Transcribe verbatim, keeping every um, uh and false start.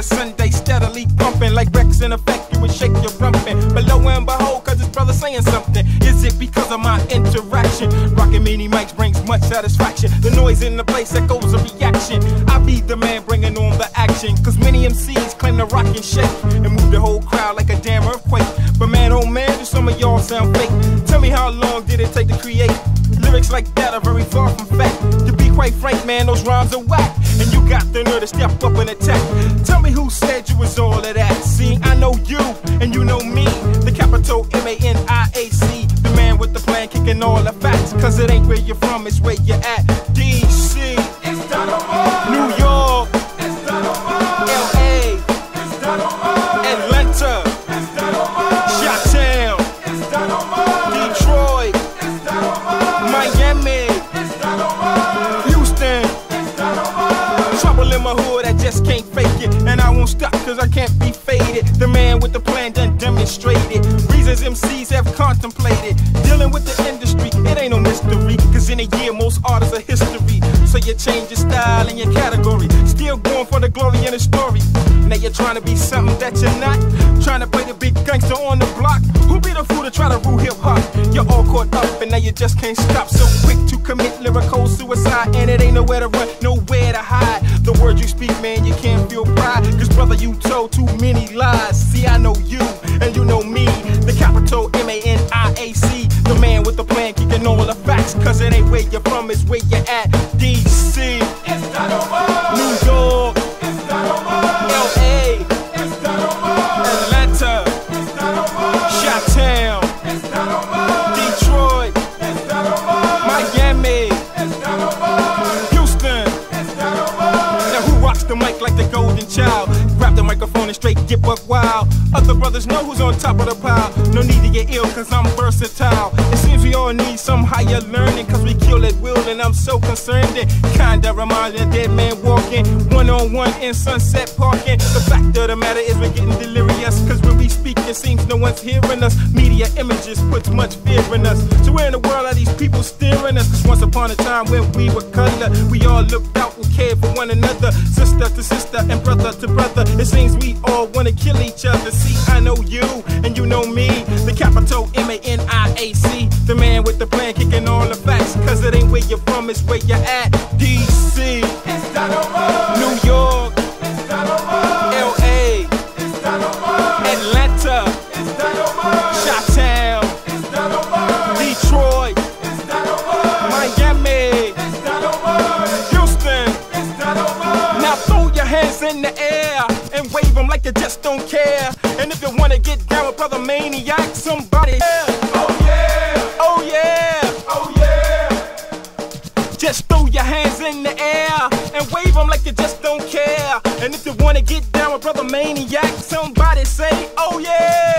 to Sunday, steadily pumping like Rex in effect. You would shake your rumpin', but lo and behold, cause his brother saying something. Is it because of my interaction? Rockin' mini mics brings much satisfaction. The noise in the place echoes a reaction. I be the man bringing on the action, cause many M Cs claim to rock and shake and move the whole crowd like a damn earthquake. But man, oh man, do some of y'all sound fake. Tell me, how long did it take to create lyrics like that? Are very far from fact. To be quite frank, man, those rhymes are whack, and you got the nerve to step up and attack. Tell me who said you was all of that. See, I know you, and you know me. The capital M A N I A C, the man with the plan, kicking all the facts. Cause it ain't where you're from, it's where you're at. D C, it's done over. New York, it's done over. L A, it's done over. Atlanta, it's done over. Chi-Town, it's done over. Detroit, it's done over. Miami, it's done over. Houston, it's done over. Trouble in my hood, I just can't fake it, and I won't stop cause I can't be faded. The man with the plan done demonstrated reasons M Cs have contemplated. Dealing with the industry, it ain't no mystery, cause in a year most artists are history. So you change your style and your category, still going for the glory and the story. Now you're trying to be something that you're not, trying to play the big gangster on the block. Who be the fool to try to rule hip hop? You're all caught up and now you just can't stop. So quick to commit lyrical suicide, and it ain't nowhere to run, nowhere to hide. The words you speak, man, you can't feel pride, cause brother, you told too many lies. See, I know you, and you know me. The capital M A N I A C, the man with the plan, kicking all the facts. Cause it ain't where you're from, it's where you're at. D C, it's done over. New York, it's done over. L A, it's done over. Atlanta, it's done over. Chi-Town, it's done over. Detroit, it's done over. Miami, it's done over. Houston, it's done over. Now who rocks the mic like the golden child? Grab the microphone and straight get buck wild. Other brothers know who's on top of the pile. No need to get ill cause I'm versatile. It seems we all need some higher learning, cause we kill at will and I'm so concerned. It kinda reminds me of dead man walking one on one in Sunset Parking. The fact of the matter is we're getting delirious, cause when we speak it seems no one's hearing us. Media images puts much fear in us. So where in the world are these people steering us? Cause once upon a time when we were color, we all looked out and cared for one another. Sister to sister and brother to brother. It seems we all wanna kill each other. See, I know you, and you know me. The capital M A N I A C, the man with the plan, kicking all the facts. Cause it ain't where you're from, it's where you're at. D C, it's done over. New York, it's done over. L A, it's done over. Atlanta, it's done over. Chi-Town, it's done over. Detroit, it's done over. Miami, it's done over. Houston, it's done over. Now throw your hands in the air and wave them like you just don't care. And if you wanna get down with Brother Maniac, somebody, yeah. Oh yeah, oh yeah, oh yeah. Just throw your hands in the air and wave them like you just don't care. And if you wanna get down with Brother Maniac, somebody say, oh yeah.